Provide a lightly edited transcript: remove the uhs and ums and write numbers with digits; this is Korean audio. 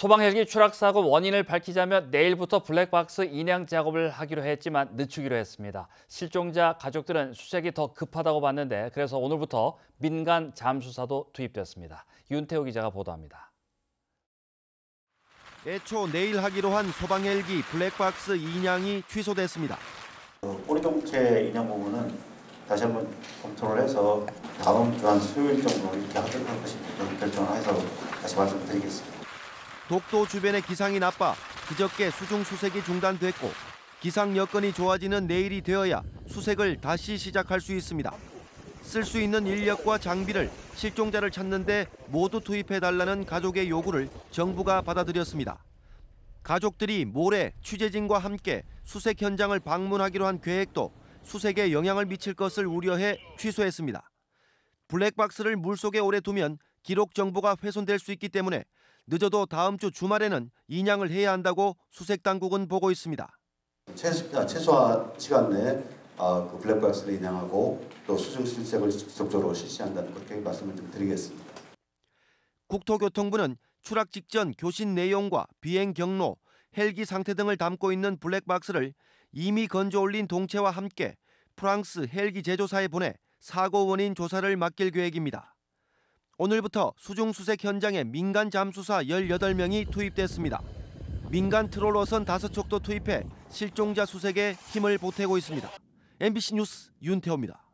소방헬기 추락사고 원인을 밝히자면 내일부터 블랙박스 인양 작업을 하기로 했지만 늦추기로 했습니다. 실종자 가족들은 수색이 더 급하다고 봤는데 그래서 오늘부터 민간 잠수사도 투입됐습니다. 윤태호 기자가 보도합니다. 애초 내일 하기로 한 소방헬기 블랙박스 인양이 취소됐습니다. 꼬리동체 인양 부분은 다시 한번 검토를 해서 다음 주 한 수요일 정도 이렇게 하도록 할 것을 결정을 해서 다시 말씀드리겠습니다. 독도 주변의 기상이 나빠 그저께 수중 수색이 중단됐고 기상 여건이 좋아지는 내일이 되어야 수색을 다시 시작할 수 있습니다. 쓸 수 있는 인력과 장비를 실종자를 찾는 데 모두 투입해달라는 가족의 요구를 정부가 받아들였습니다. 가족들이 모레 취재진과 함께 수색 현장을 방문하기로 한 계획도 수색에 영향을 미칠 것을 우려해 취소했습니다. 블랙박스를 물속에 오래 두면 기록 정보가 훼손될 수 있기 때문에 늦어도 다음 주 주말에는 인양을 해야 한다고 수색당국은 보고 있습니다. 최소한 시간 내에 그 블랙박스를 인양하고 또 수중 수색을 지속적으로 실시한다는 그렇게 말씀을 좀 드리겠습니다. 국토교통부는 추락 직전 교신 내용과 비행 경로, 헬기 상태 등을 담고 있는 블랙박스를 이미 건져 올린 동체와 함께 프랑스 헬기 제조사에 보내 사고 원인 조사를 맡길 계획입니다. 오늘부터 수중 수색 현장에 민간 잠수사 18명이 투입됐습니다. 민간 트롤러선 5척도 투입해 실종자 수색에 힘을 보태고 있습니다. MBC 뉴스 윤태호입니다.